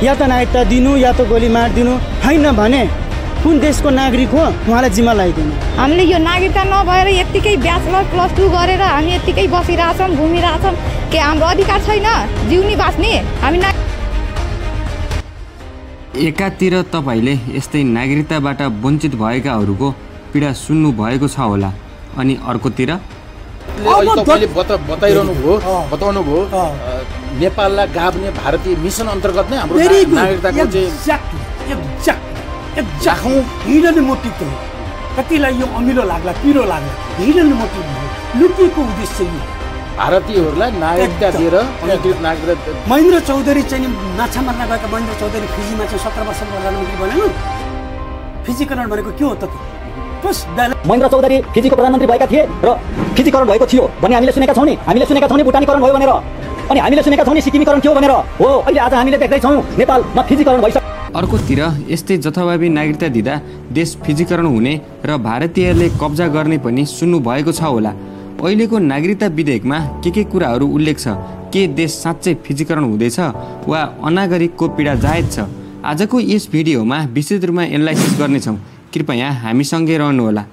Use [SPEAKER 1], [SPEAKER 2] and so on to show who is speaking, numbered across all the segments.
[SPEAKER 1] या त नागरिकता दिनु या त गोली मारिदिनु, होइन भने कुन देशको नागरिक हो उहाँलाई जिम्मा लगाइदिनु।
[SPEAKER 2] हामीले यो नागरिकता नभएर यत्तिकै ब्याचलर +2 गरेर हामी यत्तिकै बसिरहेछौँ, घुमिरहेछौँ, के हाम्रो अधिकार छैन जिउनी बाँच्ने? हामी
[SPEAKER 3] एकातिर तपाईले यस्तै नागरिकताबाट वञ्चित भएकाहरूको पीडा सुन्नु भएको छ होला, अनि अर्कोतिर
[SPEAKER 4] तपाईले बताउनु भयो नेपाललाई गाभ्ने भारतीय मिसन अन्तर्गत नै हाम्रो नागरिकताको चाहिँ
[SPEAKER 5] जाखौँ हिडन मोटिभ हो। कतिलाई यो अमिलो लाग्ला, पिरो लाग्ला, हिडन मोटिभ हो, लुकेको उद्देश्य यो
[SPEAKER 4] भारतीयहरूलाई नागरिकता दिएर अधिकृत नागरिकता।
[SPEAKER 5] महेन्द्र चौधरी चाहिँ माछा मार्न गएका महेन्द्र चौधरी फिजीमा चाहिँ 17 वर्षको प्रधानमन्त्री बन्यो। फिजीकरण भनेको के हो त?
[SPEAKER 6] महेन्द्र चौधरी फिजीको प्रधानमन्त्री भएका थिए र फिजीकरण भएको थियो भने हामीले सुनेका छौँ नि भुटानीकरण भयो भनेर, अनि हामीले सुनेका छौँ नि सिक्किमीकरण थियो भनेर। हो, अहिले आज हामीले देख्दैछौँ नेपालमा फिजीकरण भइसक्यो।
[SPEAKER 3] अर्कोतिर यस्तै जथाभावी नागरिकता दिँदा देश फिजीकरण हुने र भारतीयहरूले कब्जा गर्ने पनि सुन्नु भएको छ होला। अहिलेको नागरिकता विधेयकमा के कुराहरू उल्लेख छ? के देश साँच्चै फिजीकरण हुँदैछ वा अनागरिकको पीडा जायज छ? आजको यस भिडियोमा विस्तृत रूपमा एनालाइसिस गर्नेछौँ। कृपया हामीसँगै रहनुहोला।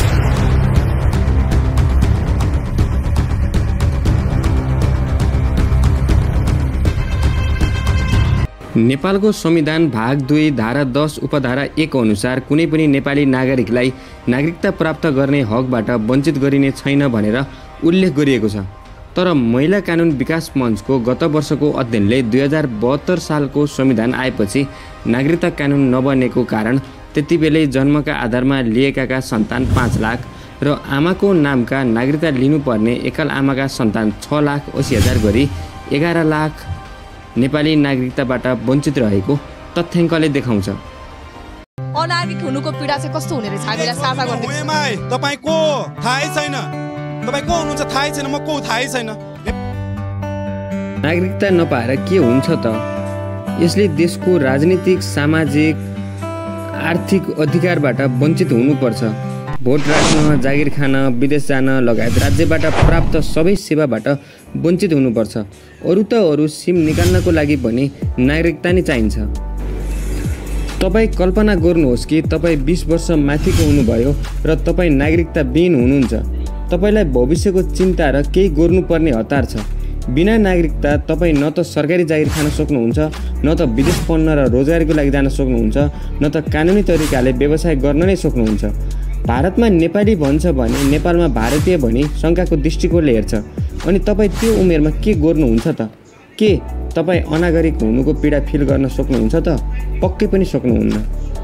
[SPEAKER 3] नेपालको संविधान भाग 2 धारा 10 उपधारा 1 अनुसार कुनै पनि नेपाली नागरिकलाई नागरिकता प्राप्त गर्ने हकबाट वञ्चित गरिने छैन भनेर उल्लेख गरिएको छ। तर महिला कानुन विकास मञ्चको गत वर्षको अध्ययनले 2072 सालको संविधान आएपछि नागरिकता कानुन नबनेको कारण त्यतिबेलै जन्मका आधारमा लिएका सन्तान 5 लाख र आमाको नामका नागरिकता लिनुपर्ने एकल आमाका सन्तान 6,80,000 गरी 11 लाख नेपाली नागरिकताबाट वञ्चित रहेको तथ्याङ्कले देखाउँछ।
[SPEAKER 7] अनागरिक हुनुको पीडा चाहिँ कस्तो हुने रहेछ हामीलाई साझा गर्नु।
[SPEAKER 8] तपाईको थाहै छैन, तपाई को हुनुहुन्छ थाहै छैन, म को थाहै छैन।
[SPEAKER 3] नागरिकता नपाएर के हुन्छ त? यसले देशको राजनीतिक, सामाजिक, आर्थिक अधिकारबाट वञ्चित हुनुपर्छ। भोट राख्न, जागिर खान, विदेश जान लगायत राज्यबाट प्राप्त सबै सेवाबाट वञ्चित हुनुपर्छ। अरू सिम निकाल्नको लागि पनि नागरिकता नै चाहिन्छ। तपाईँ कल्पना गर्नुहोस् कि तपाईँ 20 वर्ष माथिको हुनुभयो र तपाईँ नागरिकता विहीन हुनुहुन्छ। तपाईँलाई भविष्यको चिन्ता र केही गर्नुपर्ने हतार छ। बिना नागरिकता तपाईँ न त सरकारी जागिर खान सक्नुहुन्छ, न त विदेश पढ्न र रोजगारीको लागि जान सक्नुहुन्छ, न त कानुनी तरिकाले व्यवसाय गर्न नै सक्नुहुन्छ। भारतमा नेपाली भन्छ भने नेपालमा भारतीय भनी शङ्काको दृष्टिकोणले हेर्छ। अनि तपाईँ त्यो उमेरमा के गर्नुहुन्छ त? के तपाईँ अनागरिक हुनुको पीडा फिल गर्न सक्नुहुन्छ त? पक्कै पनि सक्नुहुन्न।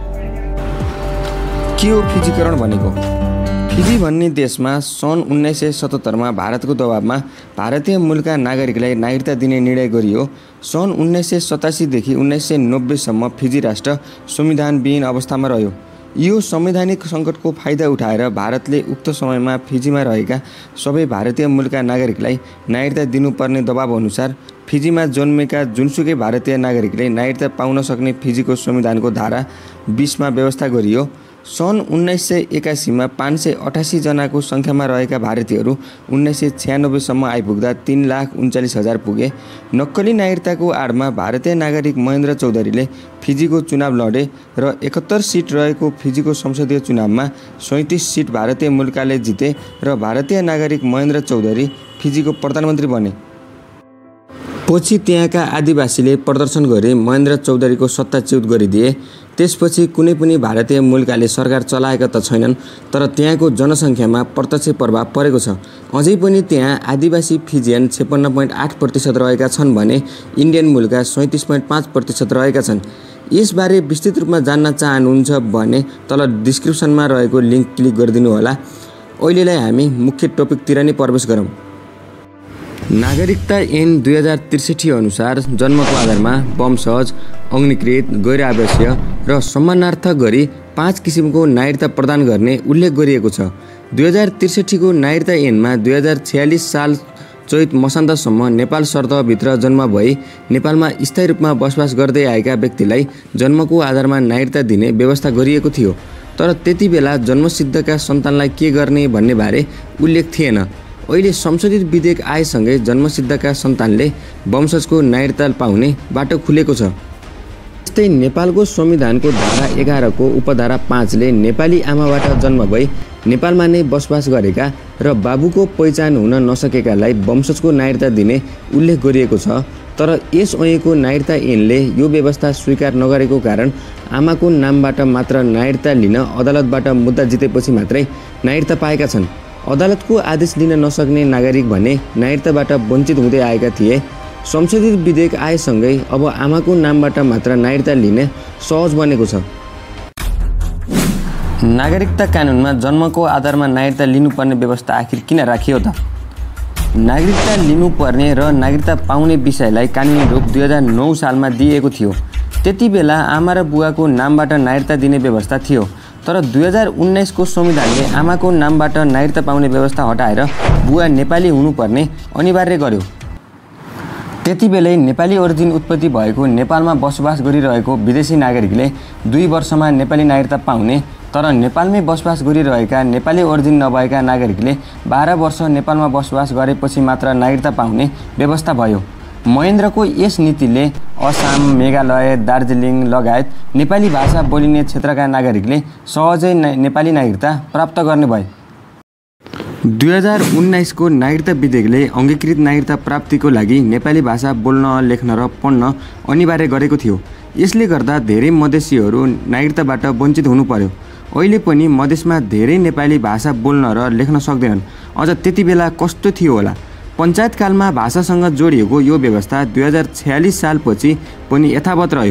[SPEAKER 3] के हो फिजीकरण भनेको? फिजी भन्ने देशमा सन् 1977 भारतको दबावमा भारतीय मूलका नागरिकलाई नागरिकता दिने निर्णय गरियो। सन् 1987 देखि 1990 सम्म फिजी राष्ट्र संविधानविहीन अवस्थामा रह्यो। यो संवैधानिक सङ्कटको फाइदा उठाएर भारतले उक्त समयमा फिजीमा रहेका सबै भारतीय मूलका नागरिकलाई नागरिकता दिनुपर्ने दबाव अनुसार फिजीमा जन्मेका जुनसुकै भारतीय नागरिकले नागरिकता पाउन सक्ने फिजीको संविधानको धारा 20 मा व्यवस्था गरियो। सन् 1981 मा 588 जनाको सङ्ख्यामा रहेका भारतीयहरू 1996 सम्म आइपुग्दा 3,39,000 पुगे। नक्कली नागरिकताको आडमा भारतीय नागरिक महेन्द्र चौधरीले फिजीको चुनाव लडे र 71 सिट रहेको फिजीको संसदीय चुनावमा 37 सिट भारतीय मुलकाले जिते र भारतीय नागरिक महेन्द्र चौधरी फिजीको प्रधानमन्त्री बने। पछि त्यहाँका आदिवासीले प्रदर्शन गरी महेन्द्र चौधरीको सत्ताच्युत गरिदिए। त्यसपछि कुनै पनि भारतीय मुलकाले सरकार चलाएका त छैनन्, तर त्यहाँको जनसङ्ख्यामा प्रत्यक्ष प्रभाव परेको छ। अझै पनि त्यहाँ आदिवासी फिजियन 56.8% रहेका छन् भने इन्डियन मुलका 37.5% रहेका छन्। यसबारे विस्तृत रूपमा जान्न चाहनुहुन्छ भने तल डिस्क्रिप्सनमा रहेको लिङ्क क्लिक गरिदिनु होला। अहिलेलाई हामी मुख्य टपिकतिर नै प्रवेश गरौँ। नागरिकता ऐन 2063 अनुसार जन्मको आधारमा वंशज, अङ्गीकृत, गैर आवासीय र सम्मानार्थ गरी 5 किसिमको नागरिकता प्रदान गर्ने उल्लेख गरिएको छ। 2063 को नागरिकता ऐनमा 2046 साल चैत मसान्तसम्म नेपाल शर्तभित्र जन्म भई नेपालमा स्थायी रूपमा बसोबास गर्दै आएका व्यक्तिलाई जन्मको आधारमा नागरिकता दिने व्यवस्था गरिएको थियो। तर त्यति बेला जन्मसिद्धका सन्तानलाई के गर्ने भन्ने बारे उल्लेख थिएन। अहिले संशोधित विधेयक आएसँगै जन्मसिद्धका सन्तानले वंशजको नागरिकता पाउने बाटो खुलेको छ। जस्तै नेपालको संविधानको धारा 11 को उपधारा 5 ले नेपाली आमाबाट जन्म भई नेपालमा नै बसोबास गरेका र बाबुको पहिचान हुन नसकेकालाई वंशजको नागरिकता दिने उल्लेख गरिएको छ। तर यस ऐनको नागरिकता ऐनले यो व्यवस्था स्वीकार नगरेको कारण आमाको नामबाट मात्र नागरिकता लिन अदालतबाट मुद्दा जितेपछि मात्रै नागरिकता पाएका छन्। अदालतको आदेश लिन नसक्ने नागरिक भने नागरिकताबाट वञ्चित हुँदै आएका थिए। संशोधित विधेयक आएसँगै अब आमाको नामबाट मात्र नागरिकता लिने सहज बनेको छ। नागरिकता कानुनमा जन्मको आधारमा नागरिकता लिनुपर्ने व्यवस्था आखिर किन राखियो त? नागरिकता लिनुपर्ने र नागरिकता पाउने विषयलाई कानुनी रूप 2009 सालमा दिएको थियो। त्यति बेला आमा र बुवाको नामबाट नागरिकता दिने व्यवस्था थियो। तर 2019 को संविधानले आमाको नामबाट नागरिकता पाउने व्यवस्था हटाएर बुवा नेपाली हुनुपर्ने अनिवार्य गर्यो। त्यतिबेलै नेपाली ओरिजिन उत्पत्ति भएको नेपालमा बसोबास गरिरहेको विदेशी नागरिकले 2 वर्षमा नेपाली नागरिकता पाउने, तर नेपालमै बसोबास गरिरहेका नेपाली ओरिजिन नभएका नागरिकले 12 वर्ष नेपालमा बसोबास गरेपछि मात्र नागरिकता पाउने व्यवस्था भयो। महेन्द्रको यस नीतिले असम, मेघालय, दार्जिलिङ लगायत नेपाली भाषा बोलिने क्षेत्रका नागरिकले सहजै नेपाली नागरिकता प्राप्त गर्ने भए। 2019 को नागरिकता विधेयकले अङ्गीकृत नागरिकता प्राप्तिको लागि नेपाली भाषा बोल्न, लेख्न र पढ्न अनिवार्य गरेको थियो। यसले गर्दा धेरै मधेसीहरू नागरिकताबाट वञ्चित हुनु पर्यो। अहिले पनि मधेसमा धेरै नेपाली भाषा बोल्न र लेख्न सक्दैनन्। अझ त्यति बेला कस्तो थियो होला? पञ्चायतकालमा भाषासँग जोडिएको यो व्यवस्था 2046 सालपछि पनि यथावत रह्यो।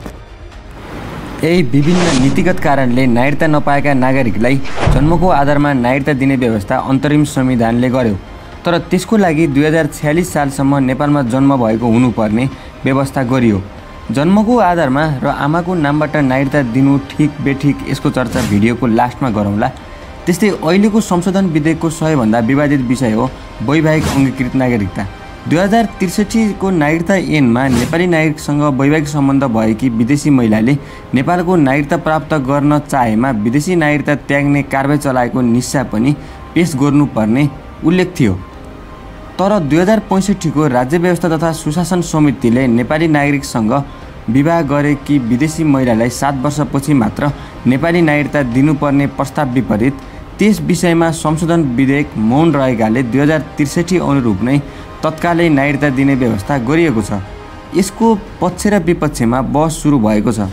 [SPEAKER 3] यही विभिन्न नीतिगत कारणले नागरिकता नपाएका नागरिकलाई जन्मको आधारमा नागरिकता दिने व्यवस्था अन्तरिम संविधानले गर्यो। तर त्यसको लागि 2046 सालसम्म नेपालमा जन्म भएको हुनुपर्ने व्यवस्था गरियो। जन्मको आधारमा र आमाको नामबाट नागरिकता दिनु ठिक बेठिक यसको चर्चा भिडियोको लास्टमा गरौँला। त्यस्तै अहिलेको संशोधन विधेयकको सबैभन्दा विवादित विषय हो वैवाहिक अङ्गीकृत नागरिकता। 2063 को नागरिकता ऐनमा नेपाली नागरिकसँग वैवाहिक सम्बन्ध भएकी विदेशी महिलाले नेपालको नागरिकता प्राप्त गर्न चाहेमा विदेशी नागरिकता त्याग्ने कारबाही चलाएको निस्सा पनि पेश गर्नुपर्ने उल्लेख थियो। तर 2065 को राज्य व्यवस्था तथा सुशासन समितिले नेपाली नागरिकसँग विवाह गरेकी विदेशी महिलालाई 7 वर्षपछि मात्र नेपाली नागरिकता दिनुपर्ने प्रस्ताव विपरीत त्यस विषयमा संशोधन विधेयक मौन रहेकाले 2063 अनुरूप नै तत्कालै नागरिकता दिने व्यवस्था गरिएको छ। यसको पक्ष र विपक्षमा बहस सुरु भएको छ।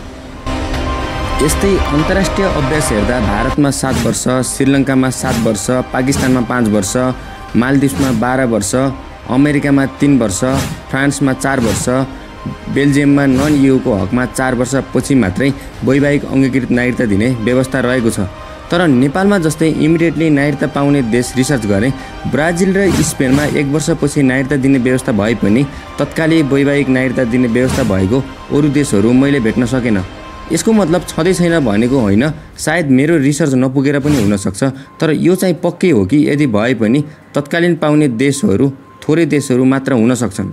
[SPEAKER 3] यस्तै अन्तर्राष्ट्रिय अभ्यास हेर्दा भारतमा 7 वर्ष, श्रीलङ्कामा 7 वर्ष, पाकिस्तानमा 5 वर्ष, मालदिप्समा 12 वर्ष, अमेरिकामा 3 वर्ष, फ्रान्समा 4 वर्ष, बेल्जियममा नन युको हकमा 4 वर्षपछि मात्रै वैवाहिक अङ्गीकृत नागरिकता दिने व्यवस्था रहेको छ। तर नेपालमा जस्तै इमिडिएटली नागरिकता पाउने देश रिसर्च गरे। ब्राजिल र स्पेनमा 1 वर्षपछि नागरिकता दिने व्यवस्था भए पनि तत्कालै वैवाहिक नागरिकता दिने व्यवस्था भएको अरू देशहरू मैले भेट्न सकेन। यसको मतलब छँदै छैन भनेको होइन, सायद मेरो रिसर्च नपुगेर पनि हुनसक्छ। तर यो चाहिँ पक्कै हो कि यदि भए पनि तत्कालीन पाउने देशहरू थोरै देशहरू मात्र हुन सक्छन्।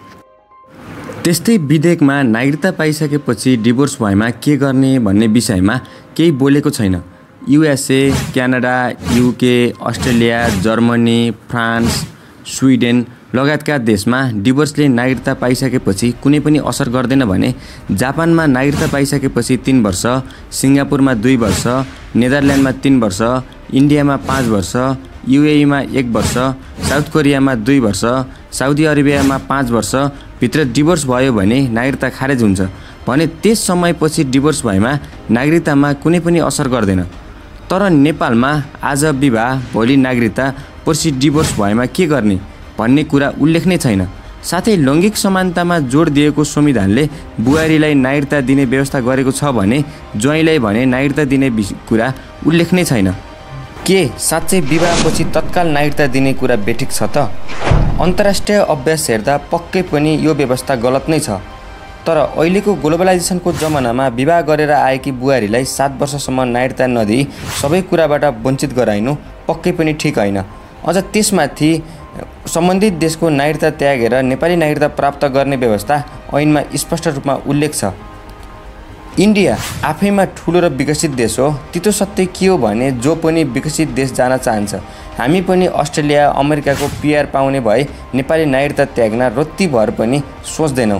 [SPEAKER 3] त्यस्तै विधेयकमा नागरिकता पाइसकेपछि डिभोर्स भएमा के गर्ने भन्ने विषयमा केही बोलेको छैन। USA, Canada, UK, Australia, Germany, France, Sweden लगायतका देशमा डिभोर्सले नागरिकता पाइसकेपछि कुनै पनि असर गर्दैन भने जापानमा नागरिकता पाइसकेपछि 3 वर्ष, सिङ्गापुरमा 2 वर्ष, नेदरल्यान्डमा 3 वर्ष, इन्डियामा 5 वर्ष, UAEमा 1 वर्ष, साउथ कोरियामा 2 वर्ष, साउदी अरेबियामा 5 वर्ष भित्र डिभोर्स भयो भने नागरिकता खारेज हुन्छ भने त्यस समयपछि डिभोर्स भएमा नागरिकतामा कुनै पनि असर गर्दैन। तर नेपालमा आज विवाह, भोलि नागरिकता, पर्सि डिभोर्स भएमा के गर्ने भन्ने कुरा उल्लेख नै छैन। साथै लैङ्गिक समानतामा जोड दिएको संविधानले बुहारीलाई नागरिकता दिने व्यवस्था गरेको छ भने ज्वाइँलाई भने नागरिकता दिने कुरा उल्लेख नै छैन। के साँच्चै विवाहपछि तत्काल नागरिकता दिने कुरा बेठिक छ त? अन्तर्राष्ट्रिय अभ्यास हेर्दा पक्कै पनि यो व्यवस्था गलत नै छ। तर अहिलेको ग्लोबलाइजेसनको जमानामा विवाह गरेर आएकी बुहारीलाई 7 वर्षसम्म नागरिकता नदिई सबै कुराबाट वञ्चित गराइनु पक्कै पनि ठिक होइन। अझ त्यसमाथि सम्बन्धित देशको नागरिकता त्यागेर नेपाली नागरिकता प्राप्त गर्ने व्यवस्था ऐनमा स्पष्ट रूपमा उल्लेख छ। इन्डिया आफैमा ठुलो र विकसित देश हो। तितो सत्य के हो भने जो पनि विकसित देश जान चाहन्छ। हामी पनि अस्ट्रेलिया, अमेरिकाको PR पाउने भए नेपाली नागरिकता त्याग्न रत्तिभर पनि सोच्दैनौँ।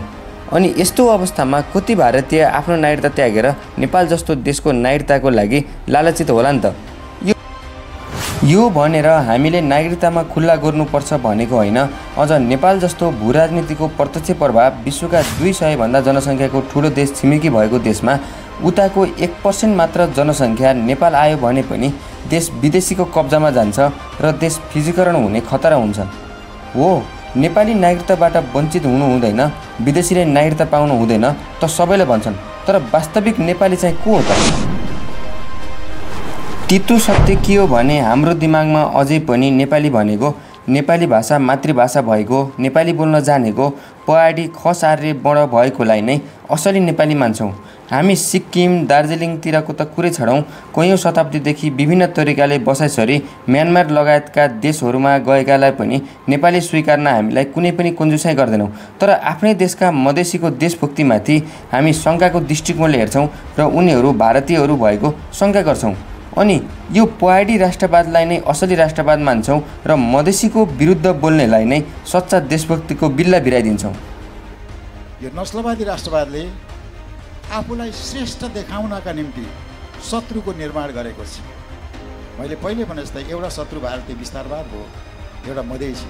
[SPEAKER 3] अनि यस्तो अवस्थामा कति भारतीय आफ्नो नागरिकता त्यागेर नेपाल जस्तो देशको नागरिकताको लागि लालचित होला नि त। यो भनेर हामीले नागरिकतामा खुल्ला गर्नुपर्छ भनेको होइन, अझ नेपाल जस्तो भूराजनीतिको प्रत्यक्ष प्रभाव विश्वका 200 भन्दा जनसङ्ख्याको ठुलो देश छिमेकी भएको देशमा उताको 1% मात्र जनसङ्ख्या नेपाल आयो भने पनि देश विदेशीको कब्जामा जान्छ र देश फिजीकरण हुने खतरा हुन्छ। हो, नेपाली नागरिकताबाट वञ्चित हुनु हुँदैन, विदेशीले नागरिकता पाउनु हुँदैन त सबैले भन्छन्, तर वास्तविक नेपाली चाहिँ को हो त? तितो सत्य के हो भने हाम्रो दिमागमा अझै पनि नेपाली भनेको नेपाली भाषा मातृभाषा भएको, नेपाली बोल्न जानेको, पहाडी खस आर्य बड भएकोलाई नै असली नेपाली मान्छौँ। हामी सिक्किम दार्जिलिङतिरको त कुरै छडौँ, कैयौँ शताब्दीदेखि विभिन्न तरिकाले बसाइसरी म्यानमार लगायतका देशहरूमा गएकालाई पनि नेपाली स्वीकार्न हामीलाई कुनै पनि कुञ्जुसाइ गर्दैनौँ। तर आफ्नै देशका मधेसीको देशभक्तिमाथि हामी शङ्काको दृष्टिकोणले हेर्छौँ र उनीहरू भारतीयहरू भएको शङ्का गर्छौँ। अनि यो पहाडी राष्ट्रवादलाई नै असली राष्ट्रवाद मान्छौँ र मधेसीको विरुद्ध बोल्नेलाई नै सच्चा देशभक्तिको बिल्ला भिराइदिन्छौँ।
[SPEAKER 9] यो नस्लवादी राष्ट्रवादले आफूलाई श्रेष्ठ देखाउनका निम्ति शत्रुको निर्माण गरेको छ। मैले पहिले भने जस्तै एउटा शत्रु भारतीय विस्तारवाद हो, एउटा मधेसी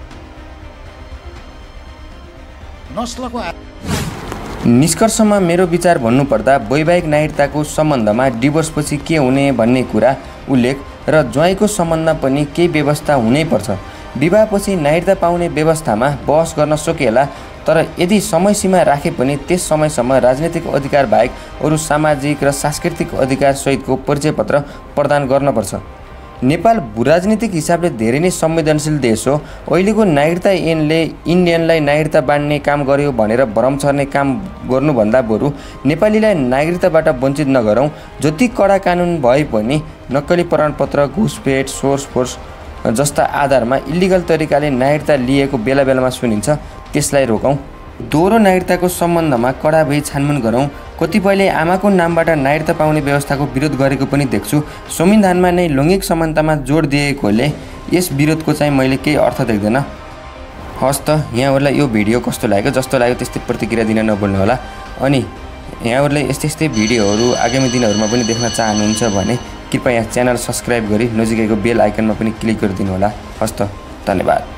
[SPEAKER 9] नस्लको।
[SPEAKER 3] निष्कर्षमा मेरो विचार भन्नुपर्दा वैवाहिक नागरिकताको सम्बन्धमा डिभोर्सपछि के हुने भन्ने कुरा उल्लेख र ज्वाइँको सम्बन्धमा पनि केही व्यवस्था हुनैपर्छ। विवाहपछि नागरिकता पाउने व्यवस्थामा बहस गर्न सकिएला, तर यदि समय सीमा राखे पनि त्यस समयसम्म राजनीतिक अधिकार बाहेक अरू सामाजिक र सांस्कृतिक अधिकार सहितको परिचयपत्र प्रदान गर्नुपर्छ। नेपाल भूराजनीतिक हिसाबले धेरै नै संवेदनशील देश हो। अहिलेको नागरिकता ऐनले इन्डियनलाई नागरिकता बाँड्ने काम गर्यो भनेर भ्रम छर्ने काम गर्नुभन्दा बरु नेपालीलाई नागरिकताबाट वञ्चित नगरौँ। जति कडा कानुन भए पनि नक्कली प्रमाणपत्र, घुसपेट, सोर्स जस्ता आधारमा इलिगल तरिकाले नागरिकता लिएको बेला बेलामा सुनिन्छ, त्यसलाई रोकौँ। दोहोरो नागरिकताको सम्बन्धमा कडा भई छानबिन गरौँ। कतिपयले आमाको नामबाट नागरिकता पाउने व्यवस्थाको विरोध गरेको पनि देख्छु। संविधानमा नै लैङ्गिक समानतामा जोड दिएकोले यस विरोधको चाहिँ मैले केही अर्थ देख्दैन। हस् त, यहाँहरूलाई यो भिडियो कस्तो लाग्यो? जस्तो लाग्यो त्यस्तै प्रतिक्रिया दिन नभुल्नु होला। अनि यहाँहरूले यस्तै भिडियोहरू आगामी दिनहरूमा पनि देख्न चाहनुहुन्छ भने कृपया च्यानल सब्सक्राइब गरी नजिकैको बेल आइकनमा पनि क्लिक गरिदिनु होला। हस् त, धन्यवाद।